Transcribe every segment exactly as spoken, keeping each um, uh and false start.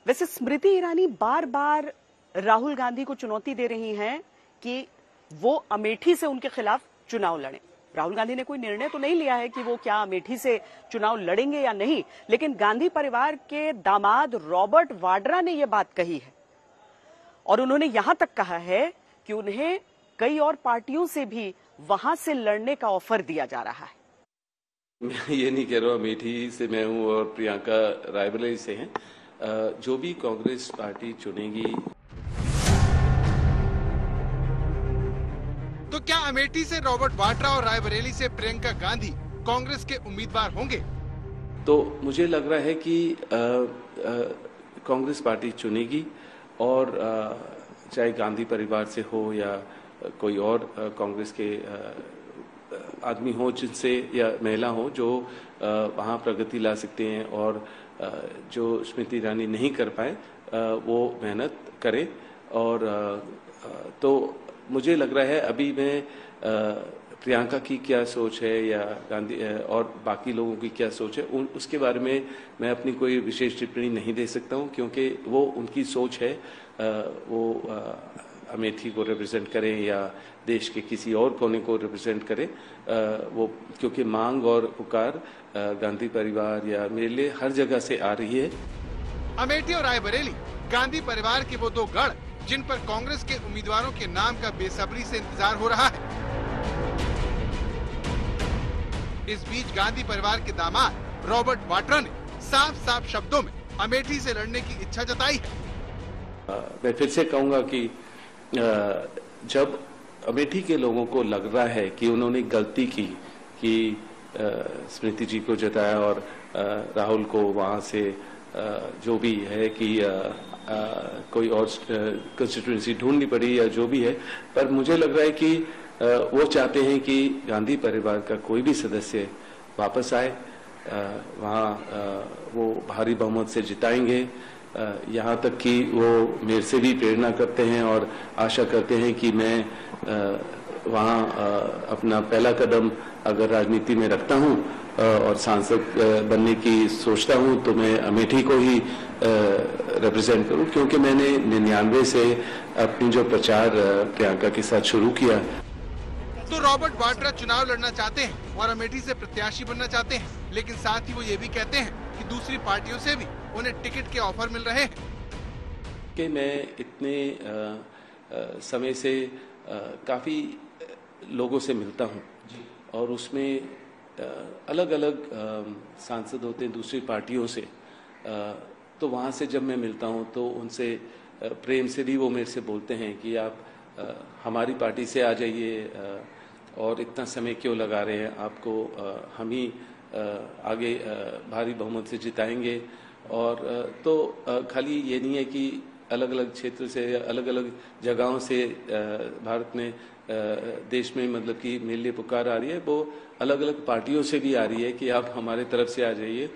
वैसे स्मृति ईरानी बार बार राहुल गांधी को चुनौती दे रही हैं कि वो अमेठी से उनके खिलाफ चुनाव लड़ें। राहुल गांधी ने कोई निर्णय तो नहीं लिया है कि वो क्या अमेठी से चुनाव लड़ेंगे या नहीं, लेकिन गांधी परिवार के दामाद रॉबर्ट वाड्रा ने यह बात कही है और उन्होंने यहां तक कहा है कि उन्हें कई और पार्टियों से भी वहां से लड़ने का ऑफर दिया जा रहा है। मैं ये नहीं कह रहा हूँ अमेठी से मैं हूँ और प्रियंका रायबरेली से हैं। जो भी कांग्रेस पार्टी चुनेगी। तो क्या अमेठी से रॉबर्ट वाड्रा और रायबरेली से प्रियंका गांधी कांग्रेस के उम्मीदवार होंगे? तो मुझे लग रहा है कि कांग्रेस पार्टी चुनेगी और आ, चाहे गांधी परिवार से हो या कोई और कांग्रेस के आ, आदमी हो जिनसे या महिला हो जो वहाँ प्रगति ला सकते हैं और आ, जो स्मृति ईरानी नहीं कर पाए आ, वो मेहनत करें। और आ, तो मुझे लग रहा है अभी मैं आ, प्रियंका की क्या सोच है या गांधी और बाकी लोगों की क्या सोच है उन, उसके बारे में मैं अपनी कोई विशेष टिप्पणी नहीं दे सकता हूं, क्योंकि वो उनकी सोच है। आ, वो आ, अमेठी को रिप्रेजेंट करें या देश के किसी और कोने को रिप्रेजेंट करें, आ, वो क्योंकि मांग और पुकार आ, गांधी परिवार या मेरे लिए हर जगह से आ रही है। अमेठी और रायबरेली गांधी परिवार के वो दो गढ़ जिन पर कांग्रेस के उम्मीदवारों के नाम का बेसब्री से इंतजार हो रहा है। इस बीच गांधी परिवार के दामाद रॉबर्ट वाड्रा ने साफ साफ शब्दों में अमेठी से लड़ने की इच्छा जताई है। मैं फिर से कहूंगा कि जब अमेठी के लोगों को लग रहा है कि उन्होंने गलती की कि स्मृति जी को जताया और राहुल को वहां से जो भी है कि कोई और कंस्टिट्यूएंसी ढूंढनी पड़ी या जो भी है, पर मुझे लग रहा है कि वो चाहते हैं कि गांधी परिवार का कोई भी सदस्य वापस आए, वहाँ वो भारी बहुमत से जिताएंगे। यहाँ तक कि वो मेरे से भी प्रेरणा करते हैं और आशा करते हैं कि मैं वहाँ अपना पहला कदम अगर राजनीति में रखता हूँ और सांसद बनने की सोचता हूँ तो मैं अमेठी को ही रिप्रेजेंट करूँ, क्योंकि मैंने निन्यानवे से अपनी जो प्रचार प्रियंका के साथ शुरू किया। तो रॉबर्ट वाड्रा चुनाव लड़ना चाहते हैं और अमेठी से प्रत्याशी बनना चाहते हैं, लेकिन साथ ही वो ये भी कहते हैं कि दूसरी पार्टियों से भी उन्हें टिकट के ऑफर मिल रहे हैं। कि मैं इतने आ, आ, समय से आ, काफी लोगों से मिलता हूँ और उसमें अलग अलग सांसद होते हैं दूसरी पार्टियों से, आ, तो वहाँ से जब मैं मिलता हूँ तो उनसे प्रेम से भी वो मेरे से बोलते हैं कि आप आ, हमारी पार्टी से आ जाइए और इतना समय क्यों लगा रहे हैं, आपको आ, हम ही आ, आगे आ, भारी बहुमत से जिताएंगे। और आ, तो आ, खाली ये नहीं है कि अलग अलग क्षेत्र से अलग अलग जगहों से आ, भारत में आ, देश में मतलब कि मेरे लिए पुकार आ रही है, वो अलग अलग पार्टियों से भी आ रही है कि आप हमारे तरफ से आ जाइए।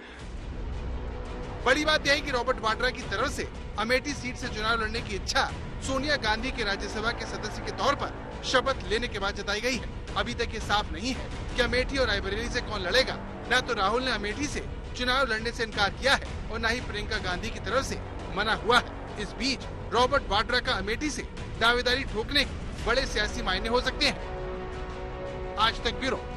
बड़ी बात यह है कि रॉबर्ट वाड्रा की तरफ से अमेठी सीट से चुनाव लड़ने की इच्छा सोनिया गांधी के राज्यसभा के सदस्य के तौर पर शपथ लेने के बाद जताई गई है। अभी तक ये साफ नहीं है कि अमेठी और रायबरेली से कौन लड़ेगा। न तो राहुल ने अमेठी से चुनाव लड़ने से इनकार किया है और न ही प्रियंका गांधी की तरफ से मना हुआ है। इस बीच रॉबर्ट वाड्रा का अमेठी से दावेदारी ठोकने के बड़े सियासी मायने हो सकते हैं। आज तक ब्यूरो।